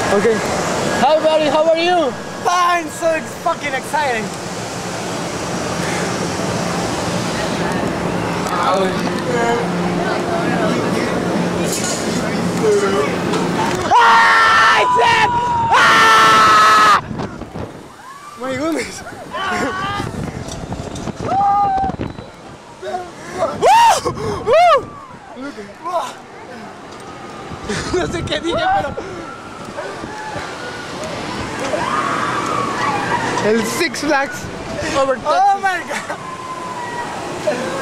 Okay. Hi buddy, how are you? Fine, so fucking exciting. My goodness. No sé qué dije, pero... El Six Flags. Over Oh my god.